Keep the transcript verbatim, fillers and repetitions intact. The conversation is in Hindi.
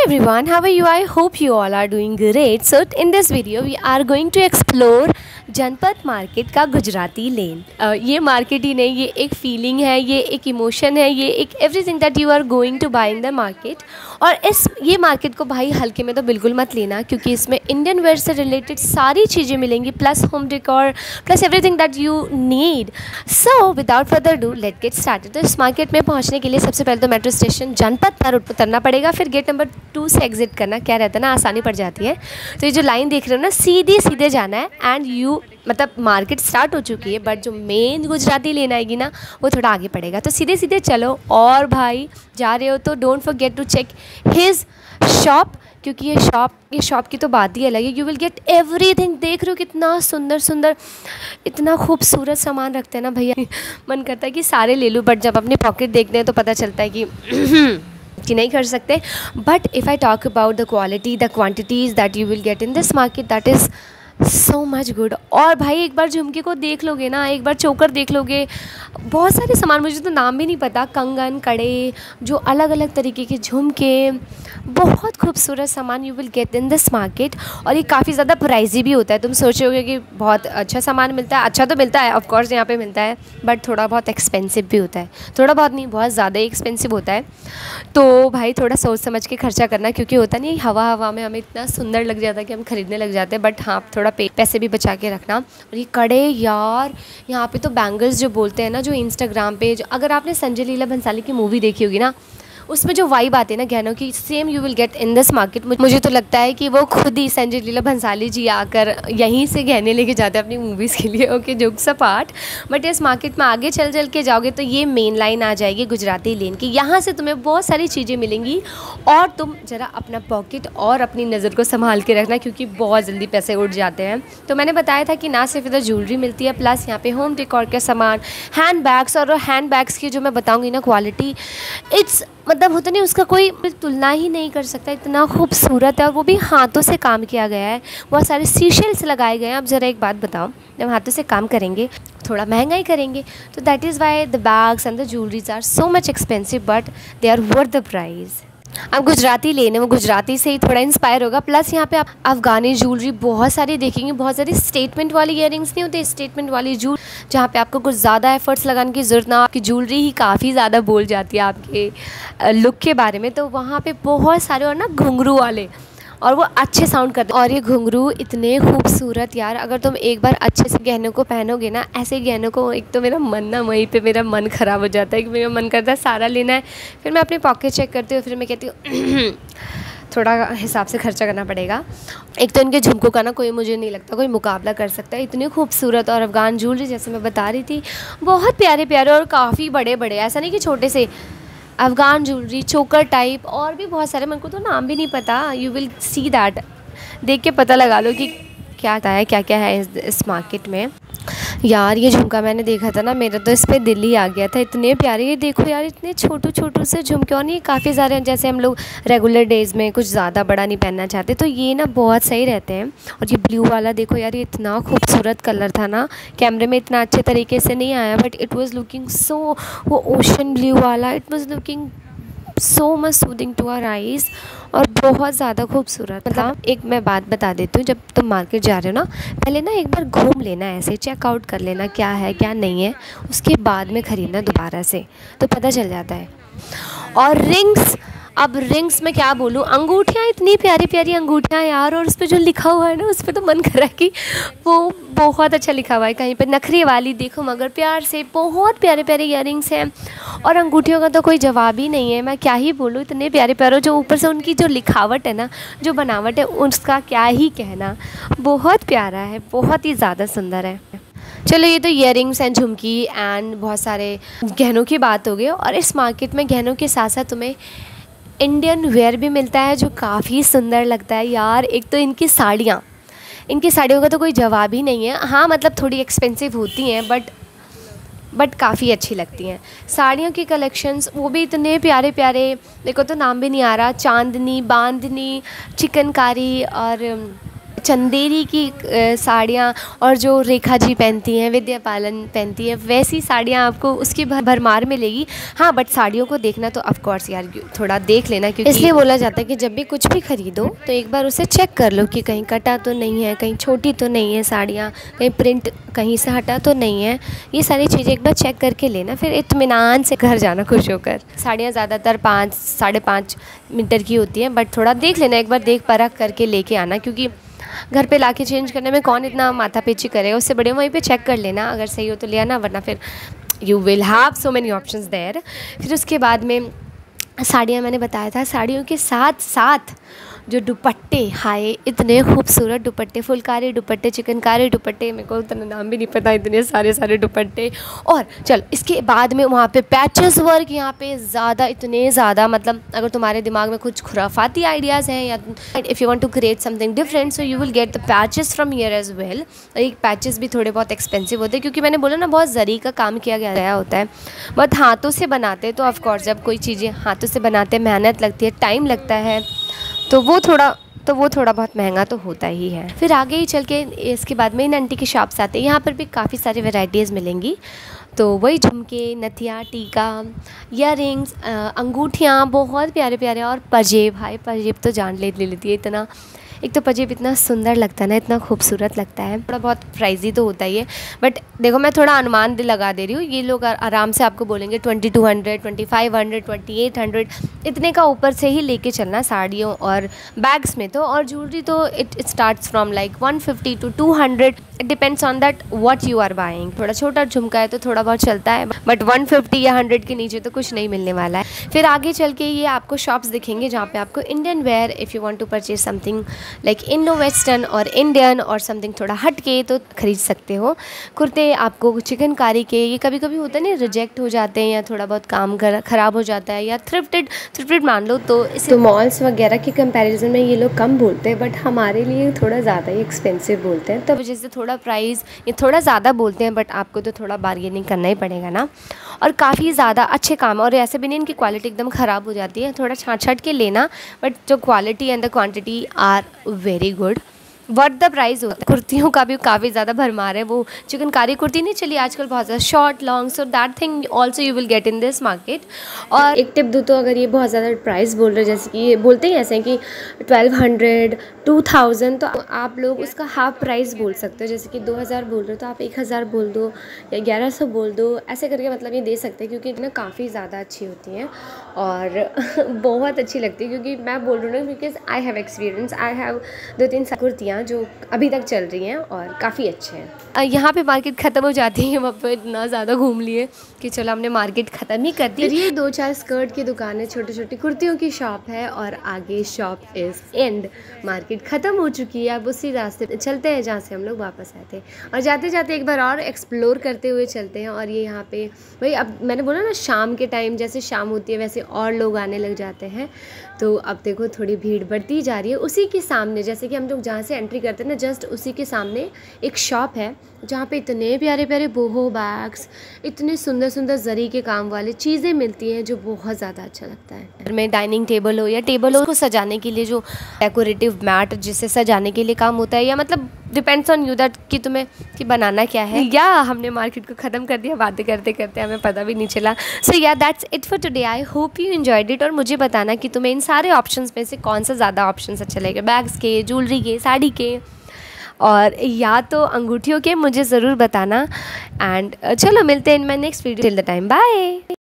everyone, how are you? I hope you all are doing great. So in this video we are going to explore Janpath market का गुजराती लेन। uh, ये मार्केट ही नहीं, ये एक फीलिंग है, ये एक इमोशन है, ये एक everything that you are going to buy in the market. और इस ये मार्केट को भाई हल्के में तो बिल्कुल मत लेना, क्योंकि इसमें इंडियन वेयर से रिलेटेड सारी चीज़ें मिलेंगी, plus home decor, plus everything that you need. So without further ado let get started. तो इस मार्केट में पहुँचने के लिए सबसे पहले तो मेट्रो स्टेशन जनपद पर उतरना पड़ेगा, फिर गेट नंबर टू से एग्जिट करना। क्या रहता है ना, आसानी पड़ जाती है। तो ये जो लाइन देख रहे हो ना, सीधे सीधे जाना है एंड यू मतलब मार्केट स्टार्ट हो चुकी है, बट जो मेन गुजराती लेन आएगी ना वो थोड़ा आगे पड़ेगा। तो सीधे सीधे चलो, और भाई जा रहे हो तो don't forget to check his shop, क्योंकि ये शॉप ये शॉप की तो बात ही अलग है। You will get everything. देख रहे हो कितना सुंदर सुंदर, इतना खूबसूरत सामान रखते हैं ना भैया, मन करता है कि सारे ले लूँ, बट जब अपनी पॉकेट देखते हैं तो पता चलता है कि कि नहीं कर सकते। But if I talk about the quality, the quantities that you will get in this market, that is so much good. और भाई एक बार झुमके को देख लोगे ना, एक बार चोकर देख लोगे, बहुत सारे सामान, मुझे तो नाम भी नहीं पता, कंगन, कड़े, जो अलग अलग तरीके के झुमके, बहुत खूबसूरत सामान you will get in this market. और ये काफ़ी ज़्यादा प्राइजी भी होता है। तुम सोचोगे कि बहुत अच्छा सामान मिलता है, अच्छा तो मिलता है, ऑफ कोर्स यहाँ पे मिलता है, बट थोड़ा बहुत एक्सपेंसिव भी होता है। थोड़ा बहुत नहीं, बहुत ज़्यादा ही एक्सपेंसिव होता है। तो भाई थोड़ा सोच समझ के खर्चा करना, क्योंकि होता नहीं हवा हवा में हमें इतना सुंदर लग जाता है कि हम खरीदने लग जाते हैं, बट हाँ थोड़ा पे, पैसे भी बचा के रखना। और ये कड़े यार, यहाँ पे तो बैंगल्स जो बोलते हैं ना, जो इंस्टाग्राम पे, जो अगर आपने संजय लीला भंसाली की मूवी देखी होगी ना, उसमें जो वाइब आती है ना गहनों की, same you will get in this market. मुझे तो लगता है कि वो खुद ही संजय लीला भंसाली जी आकर यहीं से गहने लेके जाते हैं अपनी मूवीज़ के लिए। ओके, जोक्स अपार्ट, बट इस मार्केट में आगे चल चल के जाओगे तो ये मेन लाइन आ जाएगी गुजराती लेन की। यहाँ से तुम्हें बहुत सारी चीज़ें मिलेंगी, और तुम ज़रा अपना पॉकेट और अपनी नज़र को संभाल के रखना, क्योंकि बहुत जल्दी पैसे उठ जाते हैं। तो मैंने बताया था कि ना सिर्फ इधर ज्वेलरी मिलती है, प्लस यहाँ पे होम डेकोर के सामान, हैंड बैग्स, और हैंड बैग्स की जो मैं बताऊँगी ना क्वालिटी, इट्स मतलब होता नहीं, उसका कोई तुलना ही नहीं कर सकता, इतना खूबसूरत है। और वो भी हाथों से काम किया गया है, बहुत सारे सीशेल्स लगाए गए हैं। अब ज़रा एक बात बताओ, जब हाथों से काम करेंगे थोड़ा महंगा ही करेंगे, तो that is why the bags and the jewelleries are so much expensive, but they are worth the price. अब गुजराती लेने, वो गुजराती से ही थोड़ा इंस्पायर होगा। प्लस यहाँ पे आप अफगानी ज्वेलरी बहुत सारी देखेंगे, बहुत सारी स्टेटमेंट वाली ईयरिंग्स नहीं होती, स्टेटमेंट वाली ज्वेलरी, जहाँ पे आपको कुछ ज़्यादा एफर्ट्स लगाने की ज़रूरत ना, आपकी ज्वेलरी ही काफ़ी ज़्यादा बोल जाती है आपके लुक के बारे में। तो वहाँ पे बहुत सारे, और ना घुंघरू वाले, और वो अच्छे साउंड करते हैं। और ये घुंघरू इतने खूबसूरत यार, अगर तुम एक बार अच्छे से गहनों को पहनोगे ना, ऐसे गहनों को, एक तो मेरा मन ना वहीं पे मेरा मन ख़राब हो जाता है कि मेरा मन करता है सारा लेना है। फिर मैं अपनी पॉकेट चेक करती हूँ, फिर मैं कहती हूँ थोड़ा हिसाब से खर्चा करना पड़ेगा। एक तो इनके झुमकों का ना कोई, मुझे नहीं लगता कोई मुकाबला कर सकता है, इतनी खूबसूरत। और अफगान ज्वेलरी जैसे मैं बता रही थी, बहुत प्यारे प्यारे और काफ़ी बड़े बड़े, ऐसा नहीं कि छोटे से। अफगान ज्वेलरी, चोकर टाइप, और भी बहुत सारे, मेरे को तो नाम भी नहीं पता। यू विल सी दैट, देख के पता लगा लो कि क्या है, क्या क्या है इस, इस मार्केट में। यार ये झुमका मैंने देखा था ना, मेरा तो इस पर दिल ही आ गया था, इतने प्यारे। ये देखो यार, इतने छोटू छोटू से झुमके, और नहीं काफ़ी सारे, जैसे हम लोग रेगुलर डेज़ में कुछ ज़्यादा बड़ा नहीं पहनना चाहते, तो ये ना बहुत सही रहते हैं। और ये ब्लू वाला देखो यार, ये इतना खूबसूरत कलर था ना, कैमरे में इतना अच्छे तरीके से नहीं आया, but it was looking so, वो ओशन ब्लू वाला, it was looking so much soothing to our eyes, और बहुत ज़्यादा खूबसूरत। मतलब एक मैं बात बता देती हूँ, जब तुम मार्केट जा रहे हो ना, पहले ना एक बार घूम लेना, ऐसे चेकआउट कर लेना क्या है क्या नहीं है, उसके बाद में ख़रीदना दोबारा से, तो पता चल जाता है। और रिंग्स, अब रिंग्स में क्या बोलूँ, अंगूठियाँ, इतनी प्यारी प्यारी अंगूठियाँ यार, और उस पर जो लिखा हुआ है ना, उस पर तो मन कर रहा है कि वो बहुत अच्छा लिखा हुआ है। कहीं पे नखरे वाली देखो, मगर प्यार से, बहुत प्यारे प्यारे ईयरिंग्स हैं, और अंगूठियों का तो कोई जवाब ही नहीं है। मैं क्या ही बोलूँ, इतने प्यारे प्यारे, जो ऊपर से उनकी जो लिखावट है ना, जो बनावट है, उसका क्या ही कहना, बहुत प्यारा है, बहुत ही ज़्यादा सुंदर है। चलो, ये तो ईयरिंग्स एंड झुमकी एंड बहुत सारे गहनों की बात हो गई। और इस मार्केट में गहनों के साथ साथ तुम्हें इंडियन वेयर भी मिलता है, जो काफ़ी सुंदर लगता है यार। एक तो इनकी साड़ियाँ, इनकी साड़ियों का तो कोई जवाब ही नहीं है। हाँ मतलब थोड़ी एक्सपेंसिव होती हैं, बट बट काफ़ी अच्छी लगती हैं। साड़ियों की कलेक्शंस, वो भी इतने प्यारे प्यारे, मेरे को तो नाम भी नहीं आ रहा, चांदनी, बांधनी, चिकनकारी, और चंदेरी की साड़ियाँ और जो रेखा जी पहनती हैं, विद्या बालन पहनती है, वैसी साड़ियाँ आपको उसकी भरमार मिलेगी। हाँ, बट साड़ियों को देखना तो ऑफ कोर्स यार थोड़ा देख लेना, क्योंकि इसलिए बोला जाता है कि जब भी कुछ भी खरीदो तो एक बार उसे चेक कर लो कि कहीं कटा तो नहीं है, कहीं छोटी तो नहीं है साड़ियाँ, कहीं प्रिंट कहीं से हटा तो नहीं है। ये सारी चीज़ें एक बार चेक करके लेना, फिर इत्मीनान से घर जाना खुश होकर। साड़ियाँ ज़्यादातर पाँच साढ़े पाँच मीटर की होती हैं, बट थोड़ा देख लेना, एक बार देख परख करके लेके आना, क्योंकि घर पे लाके चेंज करने में कौन इतना माथा पेची करेगा। उससे बड़े वहीं पे चेक कर लेना, अगर सही हो तो ले आना, वरना फिर you will have so many options there. फिर उसके बाद में साड़ियाँ मैंने बताया था, साड़ियों के साथ साथ जो दुपट्टे, हाय इतने खूबसूरत दुपट्टे, फुलकारी दुपट्टे, चिकनकारी दुपट्टे, मेरे को उतना नाम भी नहीं पता, इतने सारे सारे दुपट्टे। और चल इसके बाद में वहाँ पे पैचेस वर्क, यहाँ पे ज़्यादा इतने ज़्यादा, मतलब अगर तुम्हारे दिमाग में कुछ खुराफाती आइडियाज़ हैं या if you want to create something different, so you will get the patches from here as well. एक पैचेस भी थोड़े बहुत एक्सपेंसिव होते हैं, क्योंकि मैंने बोला ना बहुत जरी का काम किया गया होता है, बहुत हाथों से बनाते हैं। तो ऑफकोर्स जब कोई चीज़ें हाथों से बनाते हैं, मेहनत लगती है, टाइम लगता है, तो वो थोड़ा तो वो थोड़ा बहुत महंगा तो होता ही है। फिर आगे ही चल के इसके बाद में इन आंटी की शॉप्स आते हैं, यहाँ पर भी काफ़ी सारी वैरायटीज़ मिलेंगी। तो वही झुमके, नथिया, टीका, ईयररिंग्स, अंगूठियाँ, बहुत प्यारे प्यारे, और पजेब, हाय पजेब तो जान ले ले लेती है इतना। एक तो पजेब इतना सुंदर लगता है ना, इतना खूबसूरत लगता है, थोड़ा बहुत प्राइजी तो होता ही है, बट देखो मैं थोड़ा अनुमान लगा दे रही हूँ, ये लोग आराम से आपको बोलेंगे twenty two hundred, twenty five hundred, twenty eight hundred, इतने का ऊपर से ही लेके चलना साड़ियों और बैग्स में तो। और ज्वेलरी तो it starts from like one fifty to two hundred, it depends on that what you are buying. थोड़ा छोटा झुमका है तो थोड़ा बहुत चलता है, बट वन फिफ्टी या हंड्रेड के नीचे तो कुछ नहीं मिलने वाला है। फिर आगे चल के ये आपको शॉप्स दिखेंगे जहाँ पे आपको Indian wear, if you want to purchase something like Indo western और इंडियन और समथिंग थोड़ा हट के, तो ख़रीद सकते हो। कुर्ते आपको चिकनकारी के, ये कभी कभी होता है ना रिजेक्ट हो जाते हैं, या थोड़ा बहुत काम ख़राब हो जाता है, या थ्रिफ्टेड थ्रिफ्टेड मान लो, तो इसे तो मॉल्स वगैरह के कंपैरिजन में ये लोग कम बोलते हैं, बट हमारे लिए थोड़ा ज़्यादा ही एक्सपेंसिव बोलते हैं, तो वजह से थोड़ा प्राइस ये थोड़ा ज़्यादा बोलते हैं, बट आपको तो थोड़ा बार्गेनिंग करना ही पड़ेगा ना। और काफ़ी ज़्यादा अच्छे काम, और ऐसे भी नहीं इनकी क्वालिटी एकदम ख़राब हो जाती है, थोड़ा छाँट छाँट के लेना, बट जो quality and the quantity are very good. Worth the price होता है। कुर्तियों का भी काफ़ी ज़्यादा भरमार है, वो चिकनकारी कुर्ती नहीं चली आजकल बहुत ज़्यादा, short long, so that thing also you will get in this market. और एक टिप दूँ तो, अगर ये बहुत ज़्यादा प्राइस बोल रहे हैं, जैसे कि ये बोलते ही ऐसे हैं कि ट्वेल्व हंड्रेड टू थाउजेंड, तो आप लोग उसका हाफ प्राइस बोल सकते हो। जैसे कि दो हज़ार बोल रहे हो तो आप एक हज़ार बोल दो या ग्यारह सौ बोल दो, ऐसे करके मतलब ये दे सकते हैं, क्योंकि ना काफ़ी ज़्यादा अच्छी होती हैं और बहुत अच्छी लगती है। क्योंकि मैं बोल रही हूँ ना, because I have experience, I have दो तीन कुर्तियाँ जो अभी तक चल रही हैं और काफ़ी अच्छे हैं। यहाँ पे मार्केट ख़त्म हो जाती है, वहाँ पे इतना ज़्यादा घूम लिए कि चलो हमने मार्केट ख़त्म ही कर दी। फिर ये दो चार स्कर्ट की दुकानें, छोटी छोटी कुर्तियों की शॉप है, और आगे शॉप इज़ एंड। मार्केट ख़त्म हो चुकी है, अब उसी रास्ते चलते हैं जहाँ से हम लोग वापस आए थे, और जाते जाते एक बार और एक्सप्लोर करते हुए चलते हैं। और ये यहाँ पे वही, अब मैंने बोला ना शाम के टाइम जैसे शाम होती है वैसे और लोग आने लग जाते हैं, तो अब देखो थोड़ी भीड़ बढ़ती जा रही है। उसी के सामने, जैसे कि हम लोग जहाँ से एंट्री करते हैं ना, जस्ट उसी के सामने एक शॉप है जहाँ पे इतने प्यारे प्यारे बोहो बैग्स, इतने सुंदर सुंदर जरी के काम वाले चीज़ें मिलती हैं, जो बहुत ज़्यादा अच्छा लगता है। घर में डाइनिंग टेबल हो या टेबल हो, उसको सजाने के लिए जो डेकोरेटिव मैट जिससे सजाने के लिए काम होता है, या मतलब डिपेंड्स ऑन यू दैट कि तुम्हें कि बनाना क्या है। या हमने मार्केट को ख़त्म कर दिया बातें करते करते, हमें पता भी नहीं चला। सो या that's it for today, I hope you enjoyed it. और मुझे बताना कि तुम्हें इन सारे ऑप्शंस में से कौन सा ज़्यादा ऑप्शंस अच्छा लगेगा, बैग्स के, ज्वेलरी के, साड़ी के, और या तो अंगूठियों के, मुझे ज़रूर बताना। एंड चलो मिलते हैं in my next video, till the time bye.